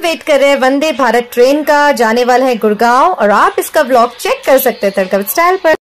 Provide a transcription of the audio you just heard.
Wait कर रहे हैं वंदे भारत ट्रेन का, जाने वाला है गुड़गांव और आप इसका व्लॉग चेक कर सकते हैं तड़का स्टाइल पर।